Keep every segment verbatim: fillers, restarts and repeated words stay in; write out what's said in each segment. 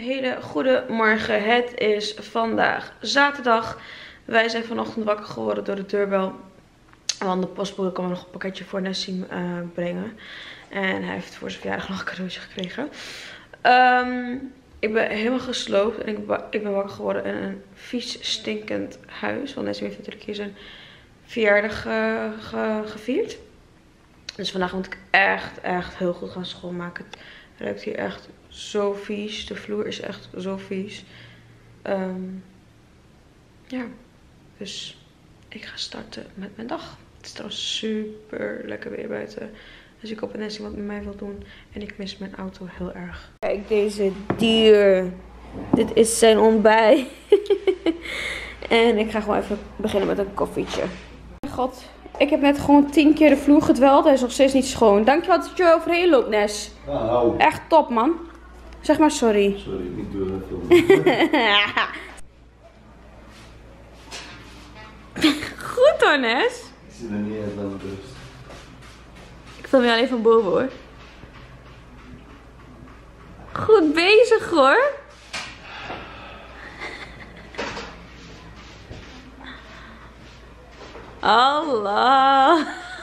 hele goede morgen. Het is vandaag zaterdag. Wij zijn vanochtend wakker geworden door de deurbel. Want de postbode kwam nog een pakketje voor Nessim uh, brengen. En hij heeft voor zijn verjaardag nog een cadeautje gekregen. Um, ik ben helemaal gesloopt. En ik, ik ben wakker geworden in een vies stinkend huis. Want Nessim heeft natuurlijk hier zijn verjaardag uh, ge, gevierd. Dus vandaag moet ik echt, echt heel goed gaan schoonmaken. Het ruikt hier echt zo vies. De vloer is echt zo vies. Um, ja, dus ik ga starten met mijn dag. Het is trouwens super lekker weer buiten. Dus ik hoop dat Nessim wat met mij wil doen. En ik mis mijn auto heel erg. Kijk deze dier. Dit is zijn ontbijt. En ik ga gewoon even beginnen met een koffietje. Oh mijn god. Ik heb net gewoon tien keer de vloer gedweld. Hij is nog steeds niet schoon. Dankjewel dat je overheen loopt, Nes. Nou. Echt top, man. Zeg maar sorry. Sorry, ik doe het even. Goed hoor, Nes. Ik zie er niet eens aan de rust. Ik film je alleen van boven, hoor. Goed bezig, hoor. Allah.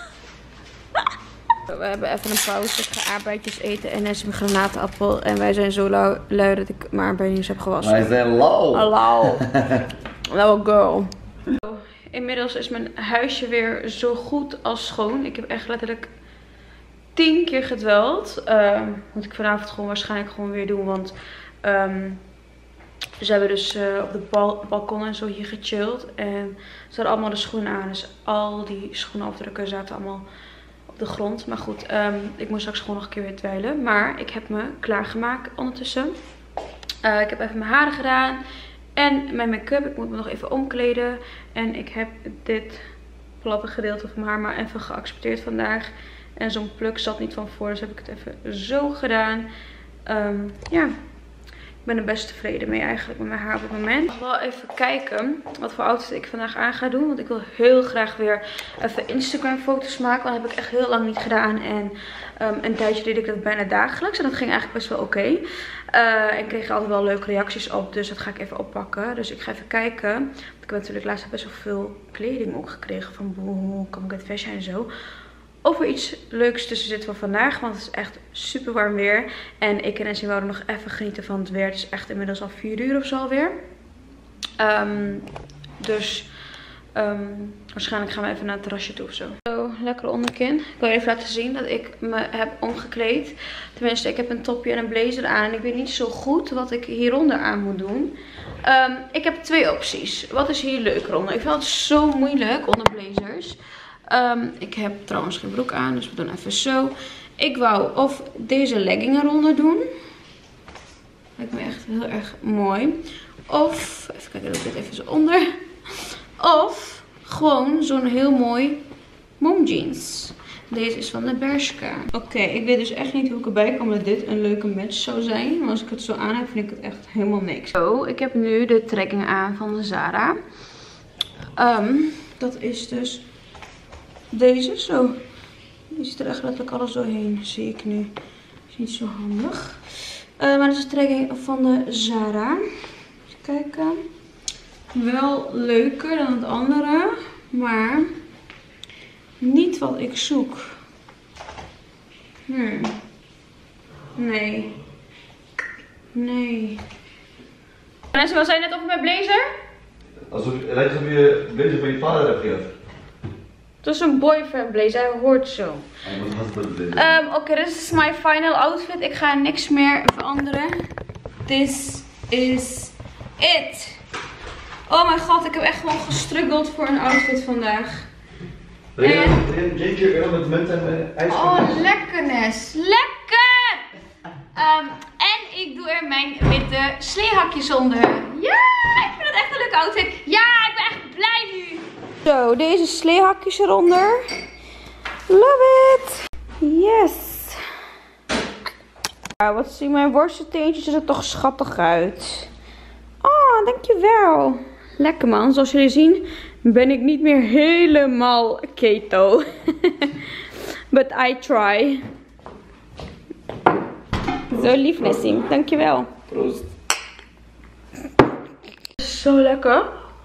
We hebben even een pauze. Ik ga aardbeidjes eten en Nessim een granaatappel. En wij zijn zo lui, lui dat ik mijn aardbeidjes heb gewassen. Wij zijn lauw. Lauw. Lauw girl. Inmiddels is mijn huisje weer zo goed als schoon. Ik heb echt letterlijk tien keer gedweld. Uh, moet ik vanavond gewoon waarschijnlijk gewoon weer doen. Want um, ze hebben dus uh, op de bal balkon en zo hier gechilled. En ze hadden allemaal de schoenen aan. Dus al die schoenafdrukken zaten allemaal op de grond. Maar goed, um, ik moest straks gewoon nog een keer weer dweilen. Maar ik heb me klaargemaakt ondertussen. Uh, ik heb even mijn haren gedaan. En mijn make-up. Ik moet me nog even omkleden. En ik heb dit platte gedeelte van mijn haar maar even geaccepteerd vandaag. En zo'n pluk zat niet van voor. Dus heb ik het even zo gedaan. Um, ja. Ik ben er best tevreden mee eigenlijk met mijn haar op het moment. Ik wil wel even kijken wat voor outfit ik vandaag aan ga doen. Want ik wil heel graag weer even Instagram foto's maken. Want dat heb ik echt heel lang niet gedaan. En um, een tijdje deed ik dat bijna dagelijks. En dat ging eigenlijk best wel oké. Okay. Uh, ik kreeg er altijd wel leuke reacties op. Dus dat ga ik even oppakken. Dus ik ga even kijken. Want ik heb natuurlijk laatst best wel veel kleding ook gekregen. Van Boo, Come Get Fashion en zo. Of er iets leuks tussen zit voor vandaag. Want het is echt super warm weer. En ik en Nessim wouden nog even genieten van het weer. Het is echt inmiddels al vier uur of zo alweer. Um, dus um, waarschijnlijk gaan we even naar het terrasje toe of zo. Zo, lekkere onderkin. Ik wil je even laten zien dat ik me heb omgekleed. Tenminste, ik heb een topje en een blazer aan. En ik weet niet zo goed wat ik hieronder aan moet doen. Um, ik heb twee opties. Wat is hier leuker onder? Ik vind het zo moeilijk onder blazers. Um, ik heb trouwens geen broek aan, dus we doen even zo. Ik wou of deze legging eronder doen. Lijkt me echt heel erg mooi. Of, even kijken, doe ik dit even zo onder. Of gewoon zo'n heel mooi mom jeans. Deze is van de Bershka. Oké, okay, ik weet dus echt niet hoe ik erbij kom dat dit een leuke match zou zijn. Maar als ik het zo aan heb, vind ik het echt helemaal niks. Zo, ik heb nu de trekking aan van de Zara. Um, dat is dus deze, zo. Die zit er echt letterlijk alles doorheen, zie ik nu. Is niet zo handig. Uh, maar dat is de trekking van de Zara. Even kijken. Wel leuker dan het andere. Maar niet wat ik zoek. Hmm. Nee. Nee. Mensen, wat zei je net over mijn blazer? Alsof lijkt alsof je blazer van je vader hebt gehad. Het is een boyfriend blazer, hij hoort zo. Um, Oké, okay, this is my final outfit. Ik ga niks meer veranderen. This is it. Oh mijn god, ik heb echt gewoon gestruggeld voor een outfit vandaag. Wil je een ginger ale met munt en ijs? Oh, lekker Nes. Lekker! Um, en ik doe er mijn witte sleehakjes onder. Ja, ik vind het echt een leuke outfit. Ja, ik ben echt blij nu. Zo, deze sleehakjes eronder. Love it. Yes. Ja, wat zien mijn worstenteentjes er toch schattig uit. Oh, dankjewel. Lekker man. Zoals jullie zien ben ik niet meer helemaal keto. But I try. Zo lief, Nessim. Dankjewel. Proost. zo lekker.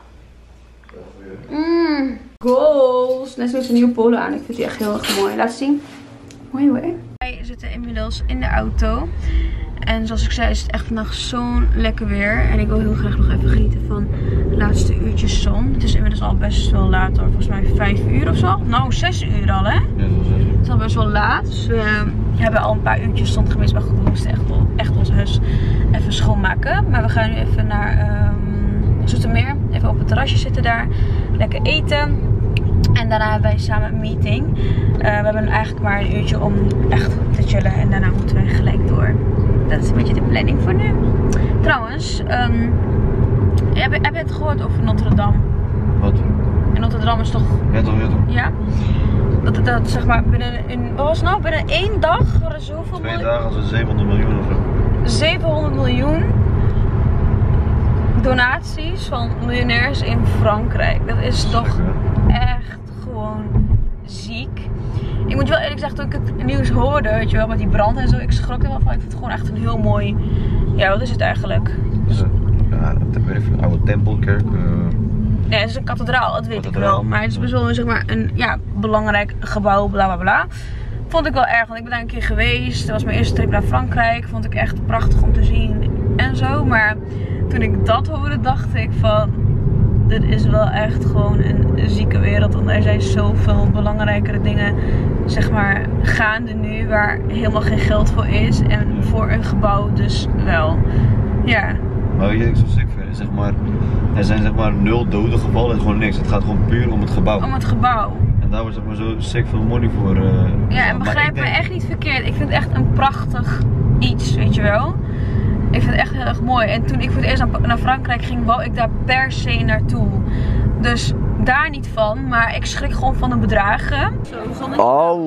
Mmm. Goals. Net zoals een nieuwe polo aan. Ik vind die echt heel erg mooi. Laat zien. Mooi hoor. Wij zitten inmiddels in de auto. En zoals ik zei is het echt vandaag zo'n lekker weer. En ik wil heel graag nog even genieten van de laatste uurtjes zon. Het is inmiddels al best wel laat hoor. Volgens mij vijf uur of zo. Nou, zes uur al hè? Ja, dat is zes uur. Het is al best wel laat. Dus we hebben al een paar uurtjes stond gemist. Maar goed, we moesten echt, echt ons huis even schoonmaken. Maar we gaan nu even naar um, Zoetermeer. Even op het terrasje zitten daar. Lekker eten. En daarna hebben wij samen een meeting. Uh, we hebben eigenlijk maar een uurtje om echt te chillen. En daarna moeten we gelijk door. Dat is een beetje de planning voor nu. Trouwens, um, heb, heb je het gehoord over Notre Dame? Wat? En Notre Dame is toch... Ja toch, ja toch? Ja? Dat, dat zeg maar binnen een... Wat was het nou? Binnen één dag hadden er zoveel... Twee dagen hadden ze zevenhonderd miljoen of zo. zevenhonderd miljoen donaties van miljonairs in Frankrijk. Dat is toch echt gewoon ziek. Ik moet je wel eerlijk zeggen, toen ik het nieuws hoorde, weet je wel, met die brand en zo, ik schrok er wel van. Ik vind het gewoon echt een heel mooi... Ja, wat is het eigenlijk? Dus, ja, een oude tempelkerk. Uh... Ja, het is een kathedraal, dat weet ik wel. Maar het is best wel zeg maar, een ja, belangrijk gebouw, bla bla bla. Vond ik wel erg, want ik ben daar een keer geweest. Dat was mijn eerste trip naar Frankrijk. Vond ik echt prachtig om te zien en zo. Maar toen ik dat hoorde, dacht ik van... Dit is wel echt gewoon een zieke wereld. Want er zijn zoveel belangrijkere dingen, zeg maar, gaande nu. Waar helemaal geen geld voor is. En voor een gebouw dus wel. Ja. Maar weet je wat ik zo sick vind? Zeg maar, er zijn zeg maar nul doden gevallen en gewoon niks. Het gaat gewoon puur om het gebouw. Om het gebouw. En daar was zeg maar zo sick veel money voor. Uh, ja, en begrijp me denk... echt niet verkeerd. Ik vind het echt een prachtig iets, weet je wel. Ik vind het echt heel erg mooi. En toen ik voor het eerst naar Frankrijk ging, wou ik daar per se naartoe. Dus daar niet van. Maar ik schrik gewoon van de bedragen. Zo,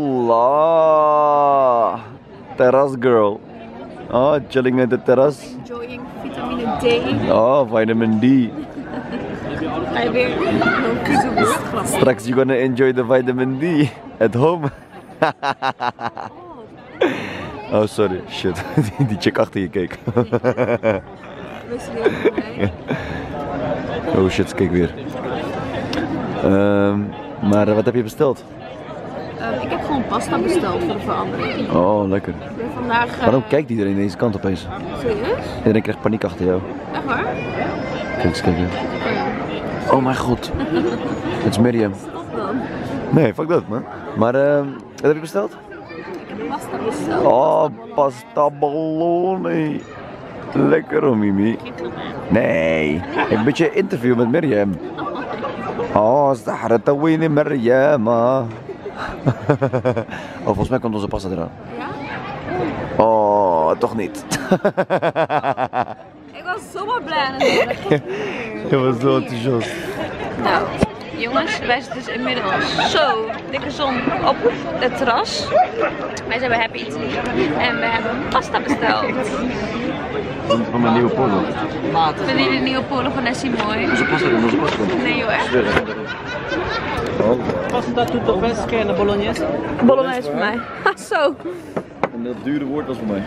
Allah. Terras girl. Oh, chilling at the terras. Enjoying vitamine D. Oh, vitamin D. Ga je weer een Straks you gonna enjoy the vitamin D at home. Oh, sorry. Shit. Die chick achter je keek. Oh shit, kijk weer. Um, maar wat heb je besteld? Uh, ik heb gewoon pasta besteld voor de verandering. Oh, lekker. Ik ben vandaag, uh... Waarom kijkt iedereen deze kant opeens? Serieus? Iedereen krijgt paniek achter jou. Echt waar? Kijk eens, kijk weer. Oh mijn god. Het is Miriam. Stop dan. Nee, fuck dat man. Maar uh, wat heb je besteld? Pasta besteld. Oh, pasta ballone. Lekker hoor, Mimi. Nee, een beetje interview met Miriam. Oh, Zahratawini Miriam. Oh, volgens mij komt onze pasta eraan. Ja? Oh, toch niet. Ik was zomaar blij natuurlijk. Je was zo enthousiast. Nou, jongens, wij zitten dus inmiddels zo dikke zon op het terras. Wij zijn bij Happy Italy en we hebben pasta besteld. Van mijn nieuwe polo. Vinden jullie de nieuwe polo van Nessie mooi? Onze pasta, onze pasta. Nee joh, echt? Oh. Pasta tutto pesca en bolognese? Bolognese voor mij. Ha, zo. En dat dure woord was voor mij.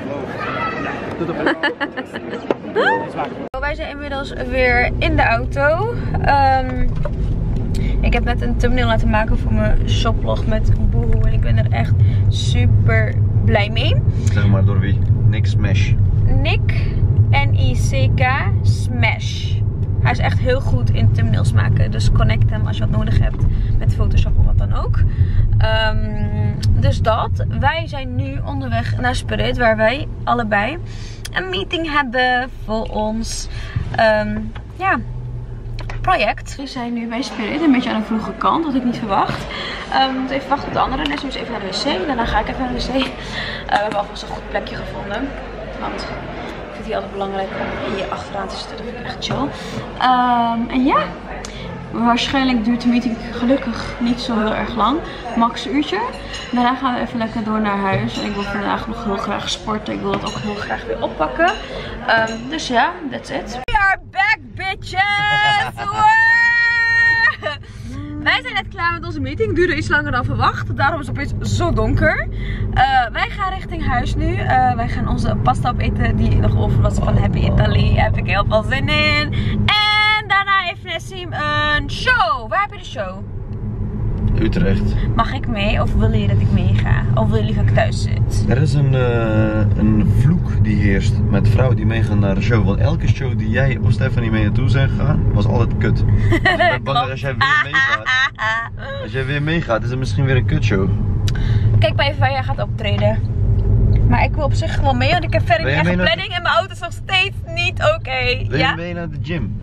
Wij zijn inmiddels weer in de auto. Um, ik heb net een thumbnail laten maken voor mijn shoplog met Boohoo en ik ben er echt super blij mee. Zeg maar door wie? Nick Smash. Nick, N I C K, Smash. Hij is echt heel goed in thumbnails maken, dus connect hem als je wat nodig hebt met Photoshop of wat dan ook. Um, dus dat. Wij zijn nu onderweg naar Spirit, waar wij allebei een meeting hebben voor ons um, ja, project. We zijn nu bij Spirit, een beetje aan de vroege kant, had ik niet verwacht. Um, we moeten even wachten op de andere. Net zoals even naar de wc. Daarna ga ik even naar de wc. Uh, we hebben alvast een goed plekje gevonden. Want ik vind het altijd belangrijk om hier achteraan te zitten. Dat vind ik echt chill. Um, en ja. Waarschijnlijk duurt de meeting gelukkig niet zo heel erg lang. Max een uurtje. Daarna gaan we even lekker door naar huis. En ik wil vandaag nog heel graag sporten. Ik wil dat ook heel graag weer oppakken. Um, dus ja, that's it. We are back, bitches! Wij zijn net klaar met onze meeting. Het duurde iets langer dan verwacht. Daarom is het opeens zo donker. Uh, wij gaan richting huis nu. Uh, wij gaan onze pasta opeten die nog over was van Happy Italy. Daar heb ik heel veel zin in. En daarna heeft Nessim een show. Waar heb je de show? Utrecht. Mag ik mee of wil je dat ik meega? Of wil je liever dat ik thuis zit? Er is een, uh, een vloek die heerst met vrouwen die meegaan naar de show. Want elke show die jij of Stephanie mee naartoe zijn gegaan, was altijd kut. Dus ik ben bang dat als jij weer meegaat, als jij weer meegaat, is het misschien weer een kutshow. Kijk maar even waar jij gaat optreden. Maar ik wil op zich gewoon mee, want ik heb verder niet echt een planning en mijn auto is nog steeds niet oké. Okay. Wil ja? je mee naar de gym?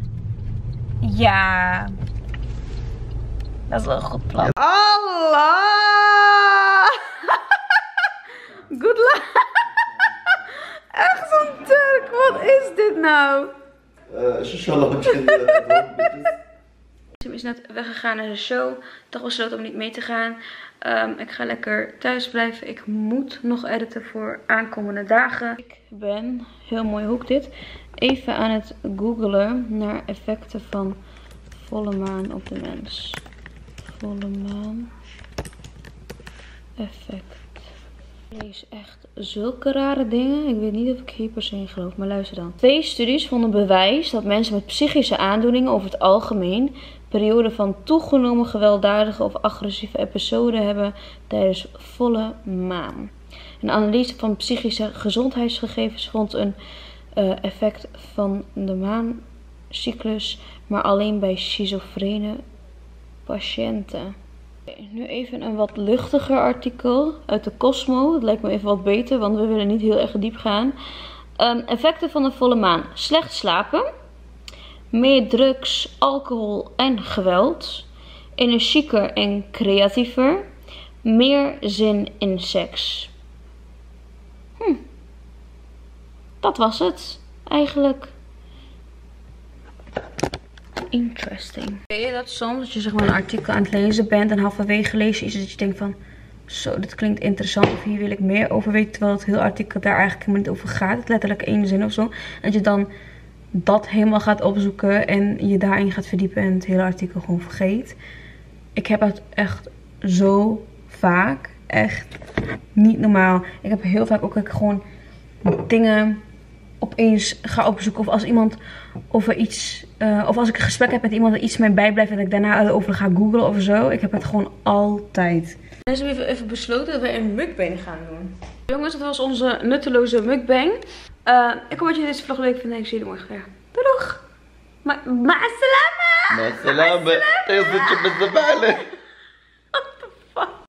Ja. Dat is wel een goed plan. Allah! Good luck! Echt zo'n Turk, wat is dit nou? Uh, Sociaal Ze is net weggegaan naar de show. Toch besloten om niet mee te gaan. Um, ik ga lekker thuis blijven. Ik moet nog editen voor aankomende dagen. Ik ben, heel mooi hoek dit, even aan het googlen naar effecten van volle maan op de mens. Volle maan effect. Ik lees echt zulke rare dingen. Ik weet niet of ik hier per se in geloof, maar luister dan. Twee studies vonden bewijs dat mensen met psychische aandoeningen over het algemeen perioden van toegenomen gewelddadige of agressieve episoden hebben tijdens volle maan. Een analyse van psychische gezondheidsgegevens vond een uh, effect van de maancyclus, maar alleen bij schizofrene patiënten. Okay, nu even een wat luchtiger artikel uit de Cosmo. Dat lijkt me even wat beter, want we willen niet heel erg diep gaan. Um, effecten van de volle maan. Slecht slapen. Meer drugs, alcohol en geweld. Energieker en creatiever. Meer zin in seks. Hm. Dat was het eigenlijk. Interesting. Weet je dat soms, dat je zeg maar een artikel aan het lezen bent en halverwege lees je iets dat je denkt van, zo, dit klinkt interessant of hier wil ik meer over weten, terwijl het hele artikel daar eigenlijk helemaal niet over gaat. Het is letterlijk één zin of zo. En dat je dan dat helemaal gaat opzoeken en je daarin gaat verdiepen en het hele artikel gewoon vergeet. Ik heb het echt zo vaak. Echt niet normaal. Ik heb heel vaak ook dat ik gewoon dingen opeens ga opzoeken. Of als iemand over iets, uh, of als ik een gesprek heb met iemand dat iets mij bijblijft en dat ik daarna over ga googlen of zo. Ik heb het gewoon altijd. Dus we hebben even besloten dat we een mukbang gaan doen. Jongens, dat was onze nutteloze mukbang. Uh, ik hoop dat jullie deze vlog leuk vinden en ik zie jullie morgen weer. Doeg! Ma Ma'asalama! Ma'asalama! Heel veel met de bijlen.